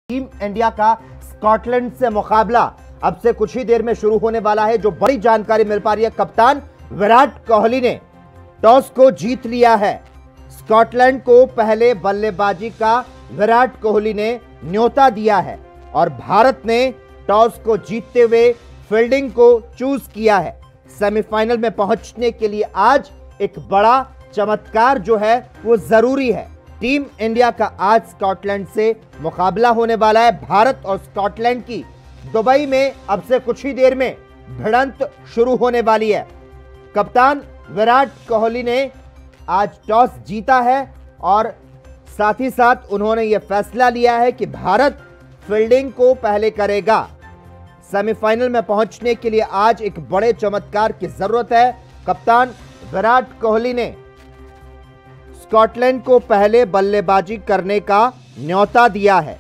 Team India का Scotland से मुकाबला अब से कुछ ही देर में शुरू होने वाला है। जो बड़ी जानकारी मिल पा रही है, कप्तान विराट कोहली ने टॉस को जीत लिया है। स्कॉटलैंड को पहले बल्लेबाजी का विराट कोहली ने न्योता दिया है और भारत ने टॉस को जीतते हुए फील्डिंग को चूज किया है। सेमीफाइनल में पहुंचने के लिए आज एक बड़ा चमत्कार जो है वो जरूरी है। टीम इंडिया का आज स्कॉटलैंड से मुकाबला होने वाला है। भारत और स्कॉटलैंड की दुबई में अब से कुछ ही देर में भिड़ंत शुरू होने वाली है। कप्तान विराट कोहली ने आज टॉस जीता है और साथ ही साथ उन्होंने यह फैसला लिया है कि भारत फील्डिंग को पहले करेगा। सेमीफाइनल में पहुंचने के लिए आज एक बड़े चमत्कार की जरूरत है। कप्तान विराट कोहली ने स्कॉटलैंड को पहले बल्लेबाजी करने का न्योता दिया है।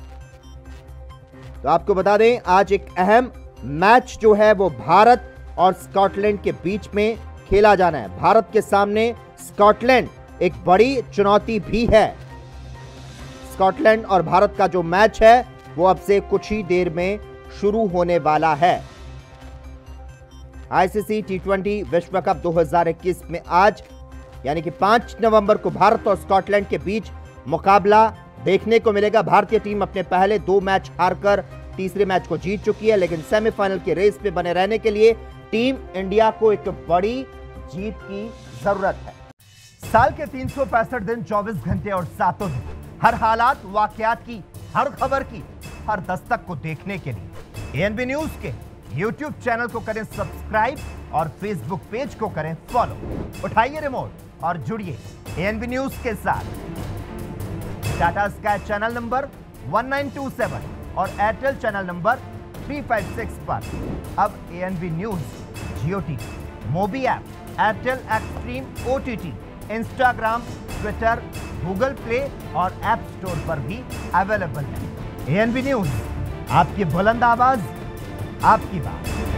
तो आपको बता दें, आज एक अहम मैच जो है वो भारत और स्कॉटलैंड के बीच में खेला जाना है। भारत के सामने स्कॉटलैंड एक बड़ी चुनौती भी है। स्कॉटलैंड और भारत का जो मैच है वो अब से कुछ ही देर में शुरू होने वाला है। आईसीसी टी20 विश्व कप 2021 में आज यानी कि 5 नवंबर को भारत और स्कॉटलैंड के बीच मुकाबला देखने को मिलेगा। भारतीय टीम अपने पहले 2 मैच हारकर तीसरे मैच को जीत चुकी है, लेकिन सेमीफाइनल के रेस पे बने रहने के लिए टीम इंडिया को एक बड़ी जीत की जरूरत है। साल के 365 दिन 24 घंटे और 7 दिन, हर हालात वाकयात की, हर खबर की, हर दस्तक को देखने के लिए एएनबी न्यूज के यूट्यूब चैनल को करें सब्सक्राइब और फेसबुक पेज को करें फॉलो। उठाइए रिमोट और जुड़िए एएनबी न्यूज के साथ। टाटा स्काई चैनल नंबर 1927 और एयरटेल चैनल नंबर 356 पर अब ANB news Jio TV, Mobi app, Airtel xtreme OTT, Instagram, Twitter, Google play और ऐप स्टोर पर भी अवेलेबल है। एएनबी न्यूज, आपकी बुलंद आवाज, आपकी बात।